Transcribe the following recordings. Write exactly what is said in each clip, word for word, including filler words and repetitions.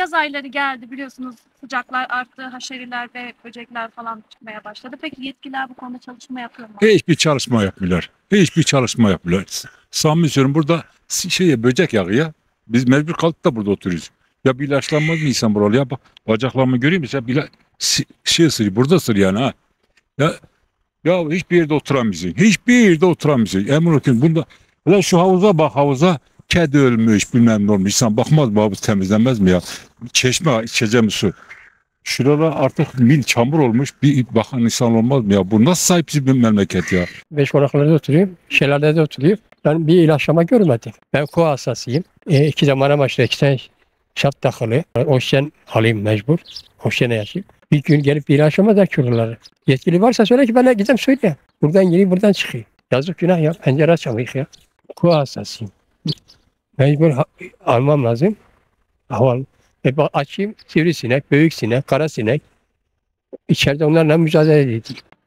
Yaz ayları geldi biliyorsunuz, sıcaklar arttı, haşeriler ve böcekler falan çıkmaya başladı. Peki yetkililer bu konuda çalışma yapıyor mu? Hiçbir çalışma yapmıyorlar. Hiçbir çalışma yapmıyorlar. Samimi söylüyorum, burada şey böcek yağıyor. Biz mecbur kaldık da burada oturuyoruz. Ya bir ilaçlanmaz mı insan buralı ya? Bak, bacaklarımı görüyor musun? Ya bir ila- si- şey ısırıyor. Burada ısırıyor yani ha. Ya ya hiçbir yerde oturamıyorsun. Hiçbir yerde oturamıyorsun. Emin olun bunda. Ulan şu havuza bak, havuza kedi ölmüş bilmem ne olmuş. İnsan bakmaz mı, havuz temizlenmez mi ya? Çeşme, içeceğim su. Şuralar artık mil çamur olmuş. Bir bakan insan olmaz mı ya? Bu nasıl sahipsiz bir memleket ya? Beş konaklarda oturuyorum. Şelalede oturuyorum. Ben bir ilaçlama görmedim. Ben koa hastasıyım. E, iki zamana başladı. İki tane şart takılı. Oksijen alayım mecbur. Oksijene yaşayayım. Bir gün gelip bir ilaçlama da kururlar. Yetkili varsa söyle ki ben de gideyim söyle. Buradan gireyim buradan çıkayım. Yazık günah ya. Pencere açamayız ya. Koa hastasıyım. Mecbur ha- almam lazım. Hava e, bak açayım. Sivrisinek, büyük sinek, kara sinek. İçeride onlarla mücadele edeyim.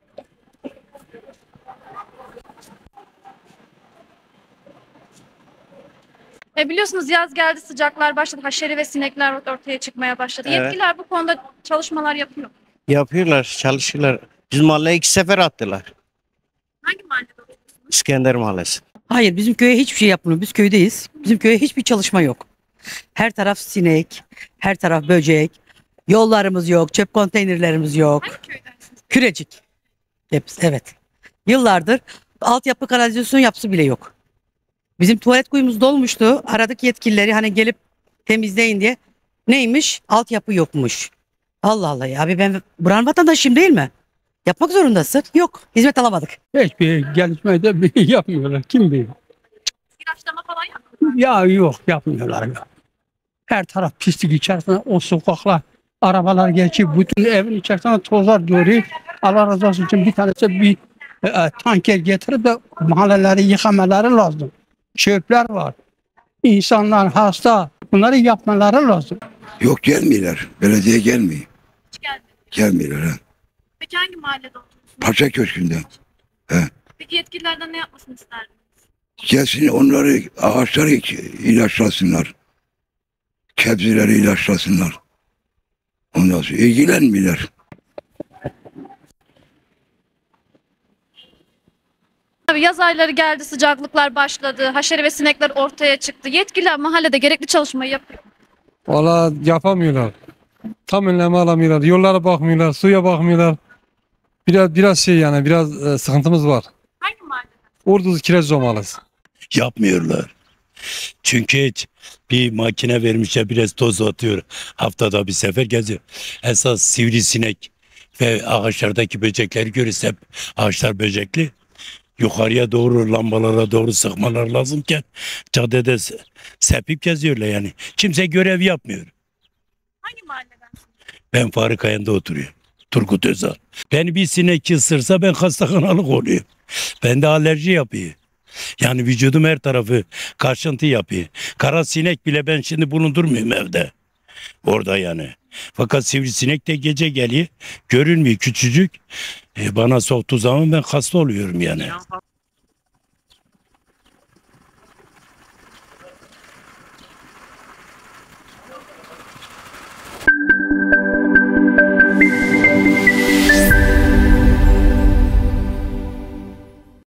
E biliyorsunuz yaz geldi, sıcaklar başladı, haşeri ve sinekler ortaya çıkmaya başladı. Evet. Yetkililer bu konuda çalışmalar yapıyor. Yapıyorlar, çalışıyorlar. Bizim mahalleye iki sefer attılar. Hangi mahallede oturuyorsunuz? İskender Mahallesi. Hayır, bizim köye hiçbir şey yapmıyor. Biz köydeyiz. Bizim köye hiçbir çalışma yok. Her taraf sinek, her taraf böcek. Yollarımız yok, çöp konteynerlerimiz yok. Hangi köydensiniz? Kürecik. Hepsi, evet. Yıllardır altyapı kanalizasyon yapısı bile yok. Bizim tuvalet kuyumuz dolmuştu. Aradık yetkilileri hani gelip temizleyin diye. Neymiş? Altyapı yokmuş. Allah Allah ya. Abi ben buranın vatandaşıyım değil mi? Yapmak zorundasın. Yok. Hizmet alamadık. Hiçbir gelişme de bir yapmıyorlar. Kim bilir? İlaçlama falan yapmıyor. Ya yok yapmıyorlar ya. Her taraf pislik içerisinde o sokaklar, arabalar geçiyor. Bütün evin içerisinde tozlar doğruyor. Allah razı olsun için bir tanesi bir e, e, tanker getirip de mahalleleri yıkamaları lazım. Çöpler var. İnsanlar hasta. Bunları yapmaları lazım. Yok gelmiyorlar. Belediye gelmiyor. Hiç gelmedi. Gelmiyorlar ha. Peki hangi mahallede oturuyorsunuz? Paşa Köşkü'nde. Peki yetkililerden ne yapmasını isterdiniz? Gelsin onları ağaçları ilaçlasınlar. Kebzeleri ilaçlasınlar. Ondan sonra ilgilenmiyorlar. Abi yaz ayları geldi, sıcaklıklar başladı, haşeri ve sinekler ortaya çıktı. Yetkililer mahallede gerekli çalışmayı yapıyor. Valla yapamıyorlar. Tam önlemi alamıyorlar. Yollara bakmıyorlar, suya bakmıyorlar. Biraz biraz şey yani biraz e, sıkıntımız var. Hangi mahallede? Orduz Kireçli Mahallesi. Yapmıyorlar. Çünkü hiç bir makine vermişler biraz toz atıyor. Haftada bir sefer geziyor. Esas sivrisinek ve ağaçlardaki böcekleri görürse hep ağaçlar böcekli. Yukarıya doğru lambalara doğru sıkmalar lazımken caddede se- sepip geziyorlar yani. Kimse görev yapmıyor. Hangi mahalleden? Ben Farıkaya'nda oturuyorum. Turgut Özal. Beni bir sinek ısırsa ben hastakanalık oluyor. Bende alerji yapıyor. Yani vücudum her tarafı kaşıntı yapıyor. Kara sinek bile ben şimdi bulundurmuyorum evde. Orada yani. Fakat sivrisinek de gece geliyor. Görünmüyor küçücük. E, bana soktuğu zaman ben hasta oluyorum yani.